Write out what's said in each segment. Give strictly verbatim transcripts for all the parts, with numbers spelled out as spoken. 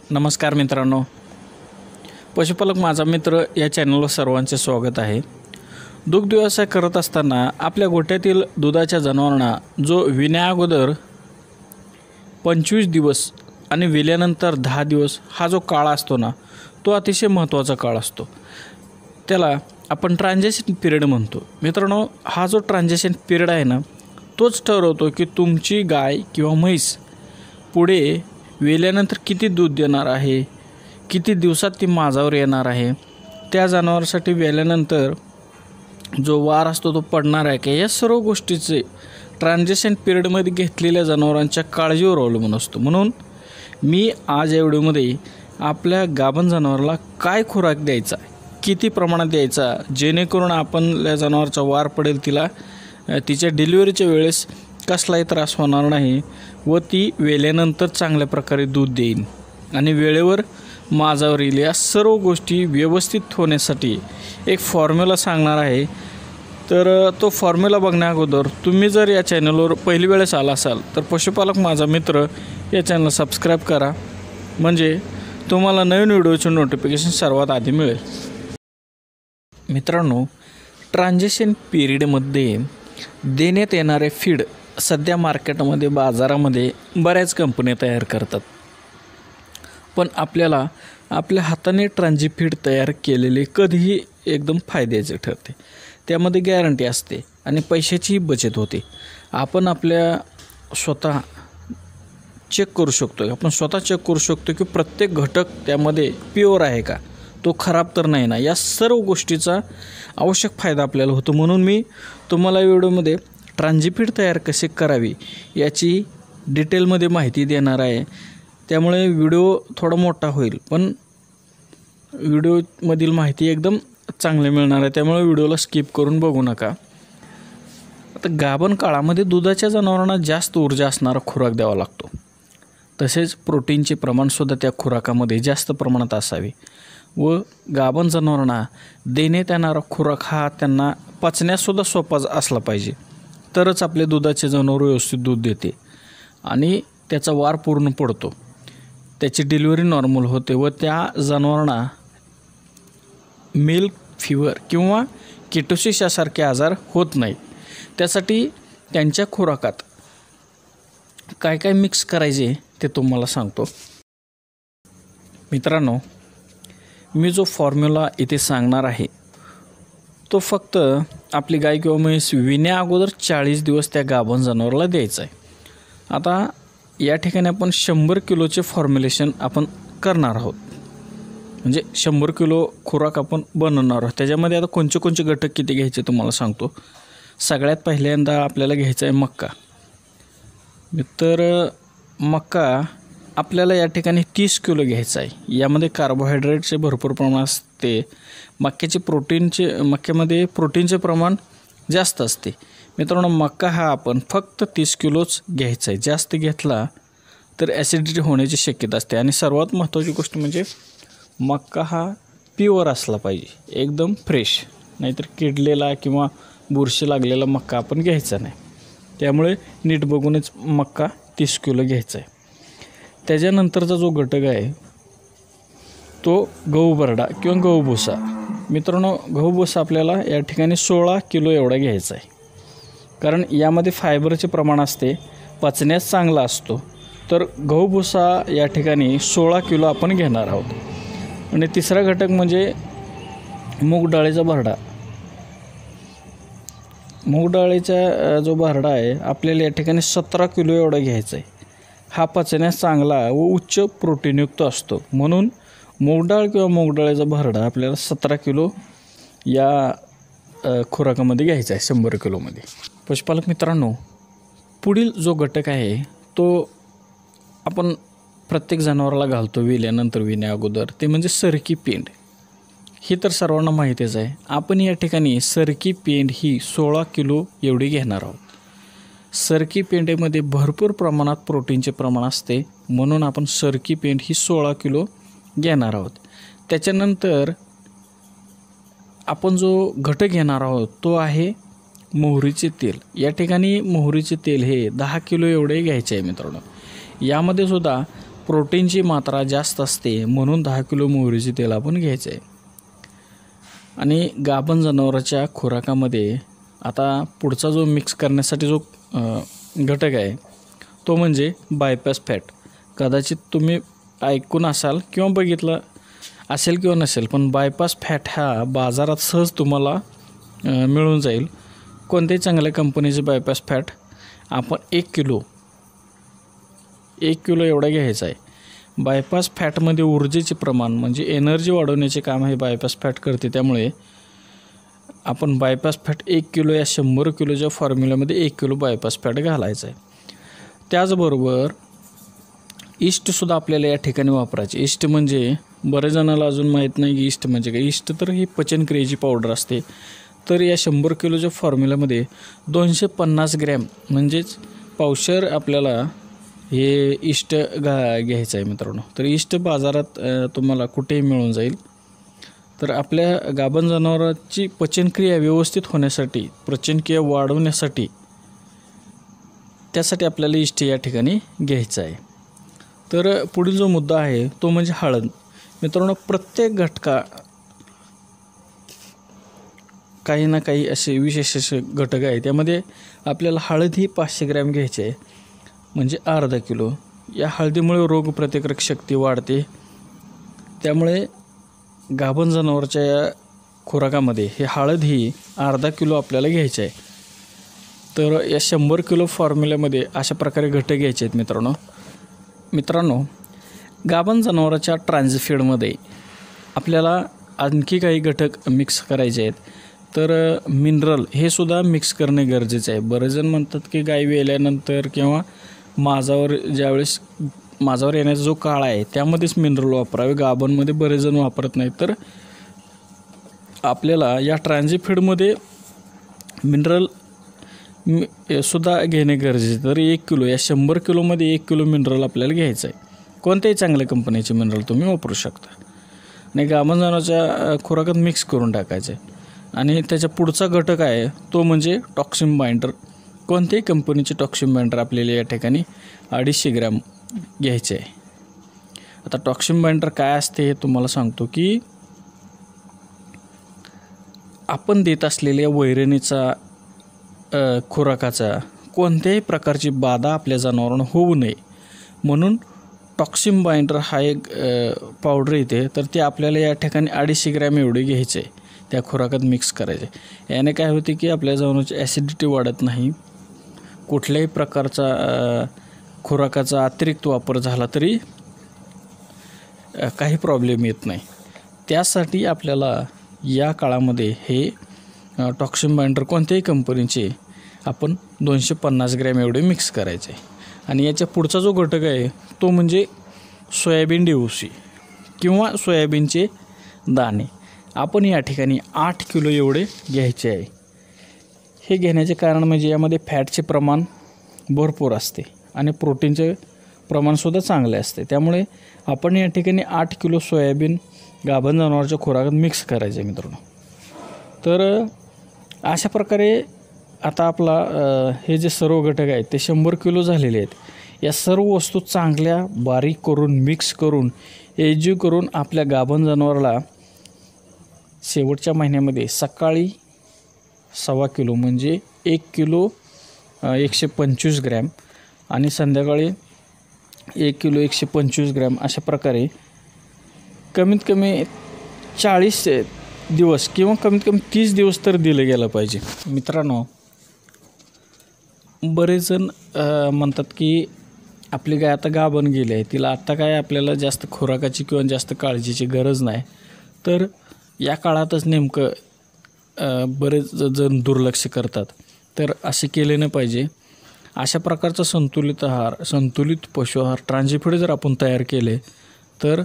नमस्कार मित्रांनो, पशुपालक माझा मित्र या चॅनलवर सर्वांचे स्वागत आहे। दुग्ध व्यवसाय करत असताना आपल्या गोठ्यातील दुधाच्या जनावरांना जो विण्या अगोदर पंचवीस दिवस आणि विल्यानंतर दहा दिवस हा जो काळ असतो ना, तो अतिशय महत्त्वाचा काळ असतो। त्याला आपण ट्रान्झिशन पिरियड म्हणतो। मित्रांनो, हा जो ट्रान्झिशन पिरियड आहे ना, तोच ठरवतो की तुमची गाय किंवा म्हैस पुढे वेल्यानंतर किती दूध देणार आहे, किती दिवसात ती माझावर येणार आहे, त्या जनावरासाठी वेल्यानंतर जो वार असतो तो पडणार आहे की या सर्व गोष्टीचे ट्रान्झिशन पिरियडमध्ये घेतलेल्या जनावरांच्या काळजीवर अवलंबून असतो। म्हणून मी आज या व्हिडिओमध्ये आपल्या गाभण जनावराला काय खुराक द्यायचा, किती प्रमाणात द्यायचा, जेणेकरून आपल्या जनावराचा वार पडेल, तिला तिच्या डिलिव्हरीच्या वेळेस कसलाही त्रास होणार नाही व ती वेल्यानंतर चांगल्या प्रकारे दूध देईल आणि वेळेवर माझावर येईल। या सर्व गोष्टी व्यवस्थित होण्यासाठी एक फॉर्म्युला सांगणार आहे। तर तो फॉर्म्युला बघण्या अगोदर तुम्ही जर या चॅनलवर पहिली वेळेस आला असाल तर पशुपालक माझा मित्र या चॅनल सबस्क्राईब करा, म्हणजे तुम्हाला नवीन व्हिडिओचे नोटिफिकेशन सर्वात आधी मिळेल। मित्रांनो, ट्रान्झिशन पिरियडमध्ये देण्यात येणारे फीड सध्या मार्केटमध्ये बाजारामध्ये बऱ्याच कंपन्या तयार करतात, पण आपल्याला आपल्या हाताने ट्रान्झि फीड तयार केलेले कधीही एकदम फायद्याचे ठरते। त्यामध्ये गॅरंटी असते आणि पैशाचीही बचत होते। आपण आपल्या स्वतः चेक करू शकतो, आपण स्वतः चेक करू शकतो की प्रत्येक घटक त्यामध्ये प्युअर आहे का, तो खराब तर नाही ना। या सर्व गोष्टीचा आवश्यक फायदा आपल्याला होतो। म्हणून मी तुम्हाला या व्हिडिओमध्ये ट्रान्झि फीड तयार कसे करावी याची डिटेलमध्ये माहिती देणार आहे। त्यामुळे व्हिडिओ थोडा मोठा होईल, पण व्हिडिओमधील माहिती एकदम चांगली मिळणार आहे, त्यामुळे व्हिडिओला स्किप करून बघू नका। आता गाभण काळामध्ये दुधाच्या जनावरांना जास्त ऊर्जा असणारा खुराक द्यावा लागतो, तसेच प्रोटीनचे प्रमाणसुद्धा त्या खुराकामध्ये जास्त प्रमाणात असावे व गाभण जनावरांना देण्यात येणारा खुराक हा त्यांना पचण्यासुद्धा सोपा असला पाहिजे, तरच आपले दुधाचे जनावर व्यवस्थित दूध देते आणि त्याचा वार पूर्ण पडतो, त्याची डिलिव्हरी नॉर्मल होते व त्या जनावरांना मिल्क फीवर किंवा किटोसिस यासारखे आजार होत नाहीत। त्यासाठी त्यांच्या खुराकात काय काय मिक्स करायचे ते तुम्हाला सांगतो। मित्रांनो, मी जो फॉर्म्युला इथे सांगणार आहे तो फक्त आपली गाय किंवा म्हैस विण्या अगोदर चाळीस दिवस त्या गाभण जनावराला द्यायचा आहे। आता या ठिकाणी आपण शंभर किलोचे फॉर्म्युलेशन आपण करणार आहोत, म्हणजे शंभर किलो खुराक आपण बनवणार आहोत। त्याच्यामध्ये आता कोणते कोणते घटक किती घ्यायचे तुम्हाला सांगतो। सगळ्यात पहिल्यांदा आपल्याला घ्यायचा आहे मक्का। तर मक्का आपल्याला या ठिकाणी तीस किलो घ्यायचा आहे। यामध्ये कार्बोहायड्रेटचे भरपूर प्रमाण असते, मक्याचे प्रोटीनचे मक्यामध्ये प्रोटीनचे प्रमाण जास्त असते। मित्रांनो, मक्का हा आपण फक्त तीस किलोच घ्यायचा आहे। जास्त घेतला तर ॲसिडिटी होण्याची शक्यता असते आणि सर्वात महत्त्वाची गोष्ट म्हणजे मक्का हा प्युअर असला पाहिजे, एकदम फ्रेश, नाहीतर किडलेला किंवा बुरशी लागलेला मक्का आपण घ्यायचा नाही। त्यामुळे नीट बघूनच मक्का तीस किलो घ्यायचा आहे। त्याच्यानंतरचा जो घटक आहे तो गहू बरडा किंवा गहू भुसा। मित्रांनो, गहू भुसा आपल्याला या ठिकाणी सोळा किलो एवढा घ्यायचा आहे, कारण यामध्ये फायबरचे प्रमाण असते, पचण्यास चांगला असतो। तर गहू भुसा या ठिकाणी सोळा किलो आपण घेणार आहोत। आणि तिसरा घटक म्हणजे मूग डाळीचा भरडा। मूग डाळीचा जो भरडा आहे आपल्याला या ठिकाणी सतरा किलो एवढा घ्यायचा आहे। हा पचण्यास चांगला व उच्च प्रोटीनयुक्त असतो, म्हणून मूग डाळ किंवा मूग डाळीचा भरडा आपल्याला सतरा किलो या खुराकामध्ये घ्यायचा आहे शंभर किलोमध्ये। पशुपालक मित्रांनो, पुढील जो घटक आहे तो आपण प्रत्येक जनावराला घालतो वेल्यानंतर विण्या अगोदर, ते म्हणजे सरकी पेंड। ही तर सर्वांना माहितीच आहे। आपण या ठिकाणी सरकी पेंड ही सोळा किलो एवढी घेणार आहोत। सरकी पेंडीमध्ये भरपूर प्रमाणात प्रोटीनचे प्रमाण असते, म्हणून आपण सरकी पेंड ही सोळा किलो घेणार आहोत। त्याच्यानंतर आपण जो घटक घेणार आहोत तो आहे मोहरीचे तेल। या ठिकाणी मोहरीचे तेल हे दहा किलो एवढे घ्यायचे आहे। मित्रांनो, यामध्ये सुद्धा प्रोटीनची मात्रा जास्त असते, म्हणून दहा किलो मोहरीचे तेल आपण घ्यायचं आहे. आणि गाभण जनावराच्या खुराकामध्ये आता पुढचा जो मिक्स करण्यासाठी जो घटक आहे तो म्हणजे बायपास फॅट. कदाचित तुम्ही ऐकून असाल किंवा बघितलं असेल किंवा नसेल, पण बायपास फॅट हा बाजारात सहज तुम्हाला मिळून जाईल. कोणत्याही चांगल्या कंपनीचे बायपास फॅट आपण एक किलो एक किलो एवढा घ्यायचा आहे. बायपास फॅटमध्ये ऊर्जेचे प्रमाण म्हणजे एनर्जी वाढवण्याचे काम हे बायपास फॅट करते. त्यामुळे आपण बायपास फॅट एक किलो या शंभर किलोच्या फॉर्म्युल्यामध्ये एक किलो बायपास फॅट घालायचं आहे. त्याचबरोबर ईस्टसुद्धा आपल्याला या ठिकाणी वापरायचे. ईस्ट म्हणजे बऱ्याच जणाला अजून माहीत नाही की ईस्ट म्हणजे काय. ईस्ट तर ही पचनक्रियेची पावडर असते. तर या शंभर किलोच्या फॉर्म्युल्यामध्ये दोनशे पन्नास ग्रॅम म्हणजेच पावशेर आपल्याला हे ईस्ट घा घ्यायचं आहे मित्रांनो. तर ईस्ट बाजारात तुम्हाला कुठेही मिळून जाईल. तर आपल्या गाभण जनावरांची पचनक्रिया व्यवस्थित होण्यासाठी, पचनक्रिया वाढवण्यासाठी त्यासाठी आपल्याला ईस्ट या ठिकाणी घ्यायचं आहे. तर पुढील जो मुद्दा आहे तो म्हणजे हळद. मित्रांनो, प्रत्येक घटका काही ना काही असे विशेष असे घटक आहे. त्यामध्ये आपल्याला हळद ही पाचशे ग्रॅम घ्यायची आहे, म्हणजे अर्धा किलो. या हळदीमुळे रोगप्रतिकारक शक्ती वाढते. त्यामुळे गाभण जनावराच्या या खुराकामध्ये हे हळद ही अर्धा किलो आपल्याला घ्यायची आहे. तर या शंभर किलो फॉर्म्युल्यामध्ये अशा प्रकारे घटक घ्यायचे आहेत मित्रांनो. मित्रांनो गाभण जनावराच्या ट्रान्झिफीडमध्ये आपल्याला आणखी काही घटक मिक्स करायचे आहेत. तर मिनरल हे सुद्धा मिक्स करणे गरजेचे आहे. बरेच जण म्हणतात की गाय वेल्यानंतर किंवा माझावर ज्यावेळेस माझावर येण्याचा जो काळ आहे त्यामध्येच मिनरल वापरावे. गाभणमध्ये बरेच जण वापरत नाहीत. तर आपल्याला या ट्रान्झिफीडमध्ये मिनरल सुद्धा घेणे गरजेचे. तर एक किलो या शंभर किलोमध्ये एक किलो मिनरल आपल्याला घ्यायचं आहे. कोणत्याही चांगल्या कंपनीचे मिनरल तुम्ही वापरू शकता आणि गाभण जनावराच्या खुराकात मिक्स करून टाकायचे. आणि त्याच्या पुढचा घटक आहे तो म्हणजे टॉक्सिन बाइंडर. कोणत्याही कंपनीचे टॉक्सिन बाइंडर आपल्याला या ठिकाणी अडीचशे ग्रॅम घ्यायचे आहे. आता टॉक्सिन बाइंडर काय असते हे तुम्हाला सांगतो की आपण देत असलेल्या वैरणीचा खुराकाचा कोणत्याही प्रकारची बाधा आपल्या जनावरांना होऊ नये म्हणून टॉक्सिन बाइंडर हा एक पावडर येते. तर ते आपल्याला या ठिकाणी अडीचशे ग्रॅम एवढे घ्यायचे आहे, त्या खुराकात मिक्स करायचे. याने काय होते की आपल्या जनावरांची ॲसिडिटी वाढत नाही. कुठल्याही प्रकारचा खुराकाचा अतिरिक्त वापर झाला तरी काही प्रॉब्लेम येत नाही. त्यासाठी आपल्याला या काळामध्ये हे टॉक्सिन बाइंडर कोणत्याही कंपनीचे आपण दोनशे पन्नास ग्रॅम एवढे मिक्स करायचे. आणि याच्या पुढचा जो घटक आहे तो म्हणजे सोयाबीन डिओसी किंवा सोयाबीनचे दाणे. आपण या ठिकाणी आठ किलो एवढे घ्यायचे आहे. हे घेण्याचे कारण म्हणजे यामध्ये फॅटचे प्रमाण भरपूर असते आणि प्रोटीनचे प्रमाणसुद्धा चांगले असते. त्यामुळे आपण या ठिकाणी आठ किलो सोयाबीन गाभण जनावरांच्या खुराकात मिक्स करायचे मित्रांनो. तर अशा प्रकारे आता आपला हे जे सर्व घटक आहेत ते शंभर किलो झालेले आहेत. या सर्व वस्तू चांगल्या बारीक करून मिक्स करून एजीव करून आपल्या गाभण जनावराला शेवटच्या महिन्यामध्ये सकाळी सव्वा किलो म्हणजे एक किलो एकशे पंचवीस ग्रॅम आणि संध्याकाळी एक किलो एकशे पंचवीस ग्रॅम अशा प्रकारे कमीत कमी चाळीस दिवस किंवा कमीत कमी तीस दिवस तर दिलं गेलं पाहिजे. मित्रांनो, बरेच जण म्हणतात की आपली गाय आता गाभण गेली आहे, तिला आत्ता काय आपल्याला जास्त खुराकाची किंवा जास्त काळजीची गरज नाही. तर या काळातच नेमकं बरेच जण दुर्लक्ष करतात. तर असे केले नाही पाहिजे. अशा प्रकारचा संतुलित आहार, संतुलित पशु आहार ट्रान्झिफीड जर आपण तयार केले तर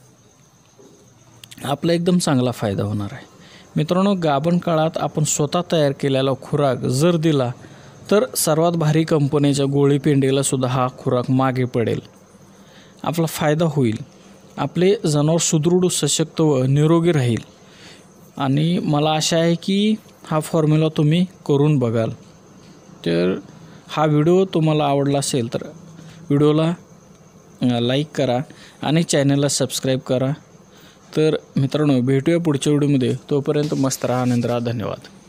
आपला एकदम चांगला फायदा होणार आहे. मित्रांनो, गाभण काळात आपण स्वतः तयार केलेला खुराक जर दिला तर सर्वात भारी कंपनीच्या गोळी पेंडीला सुद्धा हा खुराक मागे पडेल. आपला फायदा होईल. आपले जनावर सुदृढ, सशक्त व निरोगी राहील. आणि मला आशा आहे की हा फॉर्म्युला तुम्ही करून बघाल. तर हा व्हिडिओ तुम्हाला आवडला असेल तर व्हिडिओला लाईक करा आणि चॅनलला सबस्क्राईब करा. तर मित्रांनो, भेटूया पुढच्या व्हिडिओमध्ये. तोपर्यंत मस्त राहा, आनंद राहा. धन्यवाद.